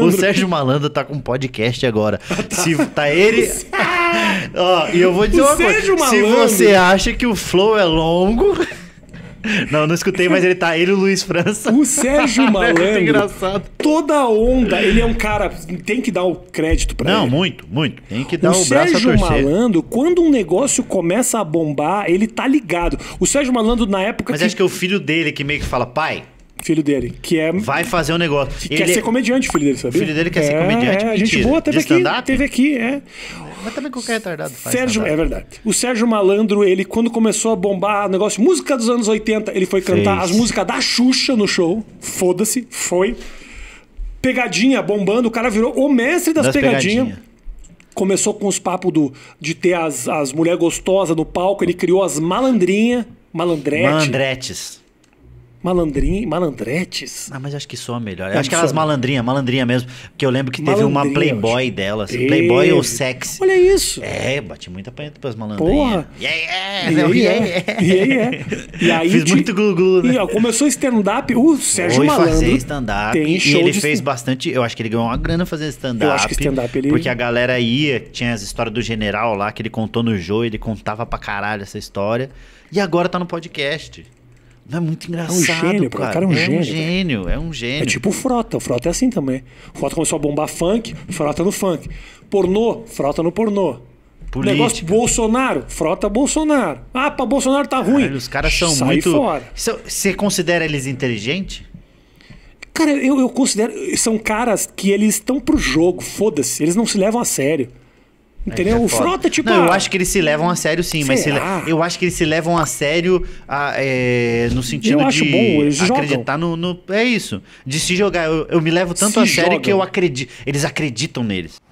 Malandro. O Sérgio Malandro tá com um podcast agora. Se tá ele... Ó, e eu vou dizer uma coisa. Se você acha que o flow é longo... Não escutei, mas ele e o Luiz França. O Sérgio Malandro, é muito engraçado. Toda onda, ele é um cara, tem que dar o crédito pra ele. Não, muito. Tem que dar o braço a Sérgio torcer. Malandro, quando um negócio começa a bombar, ele tá ligado. O Sérgio Malandro, na época Mas acho que é o filho dele que meio que fala, pai... Filho dele, que é... Vai fazer um negócio. Que quer ser comediante, o filho dele, sabia? O filho dele quer ser comediante, a gente mentira. boa, De stand-up? teve aqui, Mas também qualquer retardado faz Sérgio, stand-up. é verdade. O Sérgio Malandro, ele quando começou a bombar o negócio, música dos anos 80, ele foi cantar as músicas da Xuxa no show. Foda-se, foi. Pegadinha bombando, o cara virou o mestre das pegadinhas. Começou com os papos de ter as mulheres gostosas no palco, ele criou as malandrinhas, malandretes. Malandretes? Ah, mas acho que soa melhor. Eu acho que elas malandrinha mesmo. Porque eu lembro que teve uma Playboy delas. Playboy ou sexy. Olha isso. Bati muita paneta pras malandrinhas. Porra. E aí Fiz muito glu-glu, né? E começou stand-up. O Sérgio Foi Malandro fazer stand-up. tem E show ele de fez bastante... Eu acho que ele ganhou uma grana fazendo stand-up. Eu acho que stand-up ele... Porque a galera tinha as histórias do general lá, que ele contou no Jô, ele contava pra caralho essa história. E agora tá no podcast. Não é muito engraçado, gênio, cara. O cara é um gênio. É tipo o Frota. O Frota é assim também. O Frota começou a bombar funk, Frota no funk. Pornô, Frota no pornô. Política. Negócio Bolsonaro, Frota Bolsonaro. Ah, pra Bolsonaro tá ruim. Os caras são Sai muito... fora. Você considera eles inteligentes? Cara, eu considero... São caras que eles estão pro jogo, foda-se. Eles não se levam a sério. Entendeu? O Frota, tipo... Não, eu acho que eles se levam a sério, sim. Mas eu acho que eles se levam a sério no sentido eu acho de bom, eles acreditar no... É isso. De se jogar. Eu me levo tanto a sério que eu acredito. Eles acreditam neles.